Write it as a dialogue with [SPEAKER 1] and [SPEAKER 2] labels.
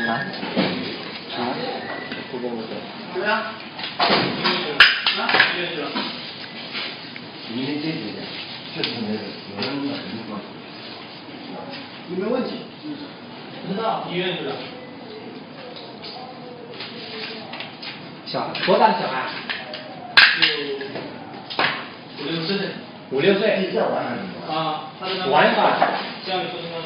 [SPEAKER 1] 不不不不。
[SPEAKER 2] 怎么样？
[SPEAKER 3] 明天解决一下，确实那个有人很情况。有没有问题？
[SPEAKER 2] 不知道，医院去了。
[SPEAKER 1] 多大的小孩？
[SPEAKER 2] 就5、6岁。
[SPEAKER 1] 5、6岁。
[SPEAKER 3] 这叫玩法。
[SPEAKER 2] 啊，他在那
[SPEAKER 1] 玩法。
[SPEAKER 2] 家里说什么？